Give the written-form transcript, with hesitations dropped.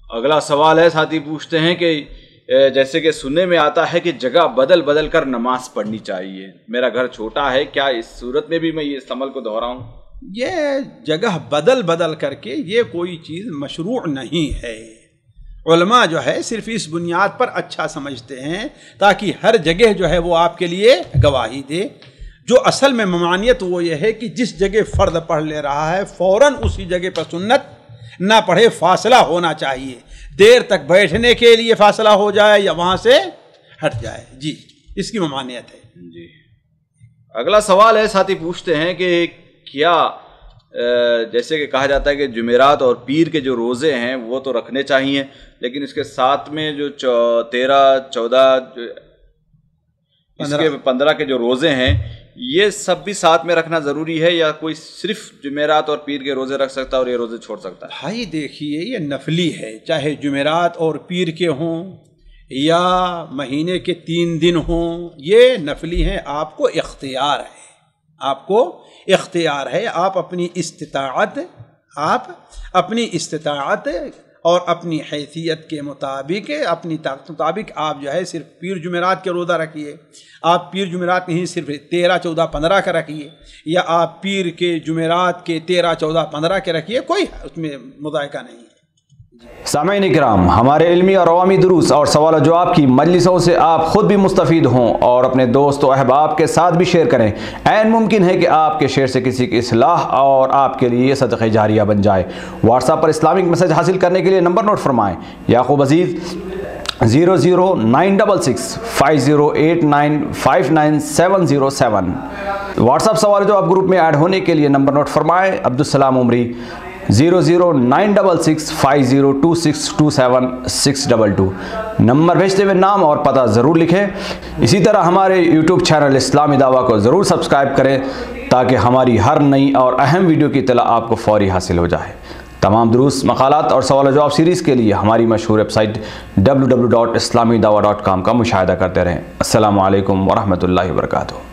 اگلا سوال ہے، ساتھی پوچھتے ہیں کہ جیسے کہ سننے میں آتا ہے کہ جگہ بدل بدل کر نماز پڑھنی چاہیے، میرا گھر چھوٹا ہے، کیا اس صورت میں بھی میں اس عمل کو دہراؤں؟ یہ جگہ بدل بدل کر کے یہ کوئی چیز مشروع نہیں ہے۔ علماء جو ہے صرف اس بنیاد پر اچھا سمجھتے ہیں تاکہ ہر جگہ جو ہے وہ آپ کے لیے گواہی دے۔ جو اصل میں ممانعت وہ یہ ہے کہ جس جگہ فرد پڑھ لے رہا ہے فوراً اسی جگہ پر سنت نہ پڑھے، فاصلہ ہونا چاہیے، دیر تک بیٹھنے کے لیے فاصلہ ہو جائے یا وہاں سے ہٹ جائے، جی اس کی ممانعت ہے۔ جی اگلا سوال ہے، ساتھی پوچھتے ہیں کہ کیا جیسے کہ کہا جاتا ہے کہ جمعرات اور پیر کے جو روزے ہیں وہ تو رکھنے چاہیے، لیکن اس کے ساتھ میں جو 13، 14، 15 کے جو روزے ہیں یہ سب بھی ساتھ میں رکھنا ضروری ہے، یا کوئی صرف جمعرات اور پیر کے روزے رکھ سکتا ہے اور یہ روزے چھوڑ سکتا ہے؟ بھائی دیکھیے یہ نفلی ہے، چاہے جمعرات اور پیر کے ہوں یا مہینے کے 3 دن ہوں، یہ نفلی ہیں، آپ کو اختیار ہے، آپ کو اختیار ہے، آپ اپنی استطاعت اور اپنی حیثیت کے مطابق، اپنی طاقت مطابق آپ جو ہے صرف پیر جمعرات کے روزہ رکھیے، آپ پیر جمعرات نہیں صرف 13، 14، 15 کا رکھیے، یا آپ پیر کے جمعرات کے 13، 14، 15 کے رکھیے، کوئی اس میں مذائقہ نہیں ہے۔ سامعین اکرام، ہمارے علمی اور عوامی دروس اور سوال و جواب کی مجلسوں سے آپ خود بھی مستفید ہوں اور اپنے دوست و احباب کے ساتھ بھی شیئر کریں۔ عین ممکن ہے کہ آپ کے شیئر سے کسی کی اصلاح اور آپ کے لیے صدقہ جاریہ بن جائے۔ واٹس ایپ پر اسلامک میسج حاصل کرنے کے لیے نمبر نوٹ فرمائیں: یعقوب عزیز 009665089597707۔ واٹس ایپ سوال جو آپ گروپ میں ایڈ ہونے کے لیے نمبر نوٹ فرمائیں: عبدالسلام عمری 0096650262762۔ نمبر بھیجتے ہوئے نام اور پتہ ضرور لکھیں۔ اسی طرح ہمارے یوٹیوب چینل اسلامی دعویٰ کو ضرور سبسکرائب کریں تاکہ ہماری ہر نئی اور اہم ویڈیو کی اطلاع آپ کو فوری حاصل ہو جائے۔ تمام دروس، مقالات اور سوال و جواب سیریز کے لیے ہماری مشہور ویب سائٹ www.islamidawah.com کا مشاہدہ کرتے رہیں۔ السلام علیکم ورحمۃ اللہ وبرکاتہ۔